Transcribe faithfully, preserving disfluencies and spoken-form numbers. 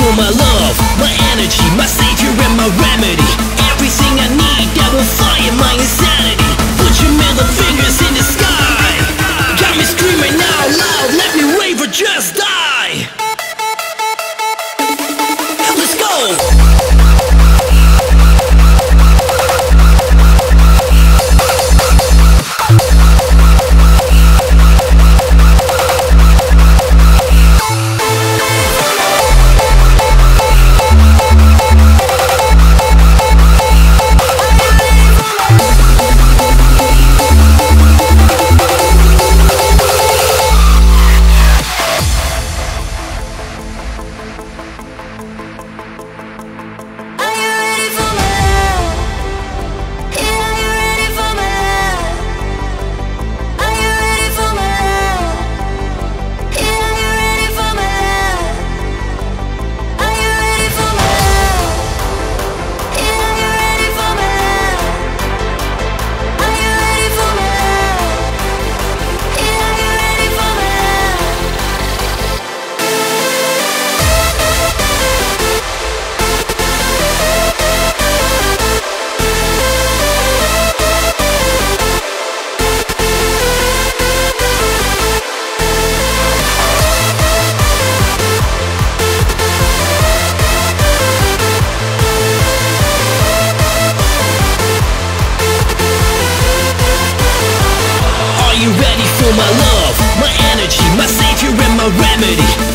for my love, my energy, my savior and my remedy. Everything I need that will fire my insanity. Put your middle fingers in the sky. Got me screaming out loud, let me rave or just die. Let's go! Are you ready for my love, my energy, my savior and my remedy?